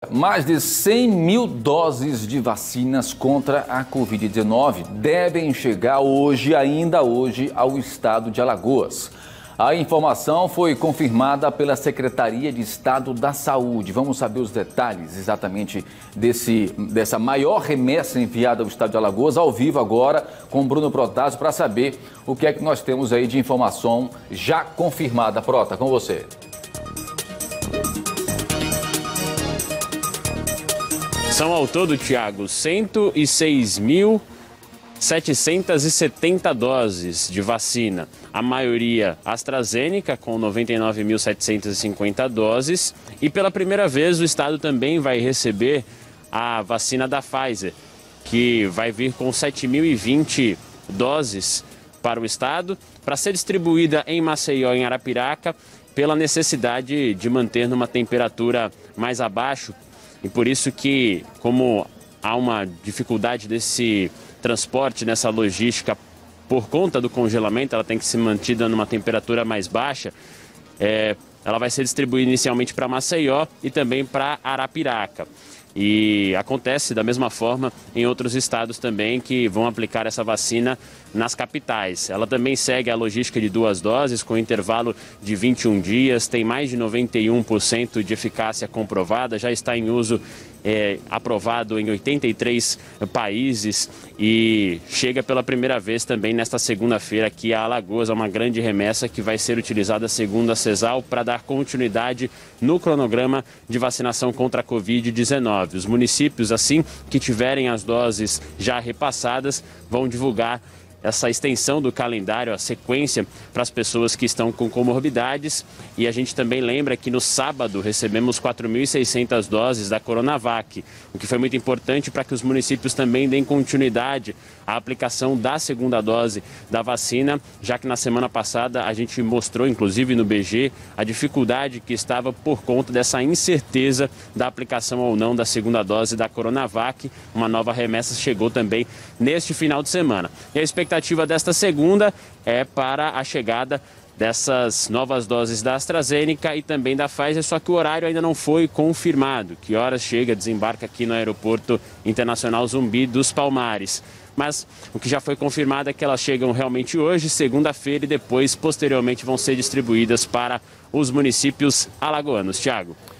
Mais de 100 mil doses de vacinas contra a Covid-19 devem chegar ainda hoje, ao estado de Alagoas. A informação foi confirmada pela Secretaria de Estado da Saúde. Vamos saber os detalhes exatamente dessa maior remessa enviada ao estado de Alagoas, ao vivo agora, com Bruno Protásio, para saber o que é que nós temos aí de informação já confirmada. Prota, com você. São ao todo, Tiago, 106.770 doses de vacina. A maioria AstraZeneca, com 99.750 doses. E pela primeira vez o estado também vai receber a vacina da Pfizer, que vai vir com 7.020 doses para o estado, para ser distribuída em Maceió e em Arapiraca, pela necessidade de manter numa temperatura mais abaixo. E por isso que, como há uma dificuldade desse transporte, nessa logística, por conta do congelamento, ela tem que ser mantida numa temperatura mais baixa, ela vai ser distribuída inicialmente para Maceió e também para Arapiraca. E acontece da mesma forma em outros estados também que vão aplicar essa vacina nas capitais. Ela também segue a logística de 2 doses com intervalo de 21 dias, tem mais de 91% de eficácia comprovada, já está em uso aprovado em 83 países e chega pela primeira vez também nesta segunda-feira aqui a Alagoas, uma grande remessa que vai ser utilizada segundo a CESAL para dar continuidade no cronograma de vacinação contra a Covid-19. Os municípios, assim que tiverem as doses já repassadas, vão divulgar essa extensão do calendário, a sequência para as pessoas que estão com comorbidades. E a gente também lembra que no sábado recebemos 4.600 doses da Coronavac, o que foi muito importante para que os municípios também deem continuidade à aplicação da segunda dose da vacina, já que na semana passada a gente mostrou, inclusive no BG, a dificuldade que estava por conta dessa incerteza da aplicação ou não da segunda dose da Coronavac. Uma nova remessa chegou também neste final de semana. E a expectativa desta segunda é para a chegada dessas novas doses da AstraZeneca e também da Pfizer, só que o horário ainda não foi confirmado. Que horas chega, desembarca aqui no Aeroporto Internacional Zumbi dos Palmares. Mas o que já foi confirmado é que elas chegam realmente hoje, segunda-feira, e depois, posteriormente, vão ser distribuídas para os municípios alagoanos. Tiago.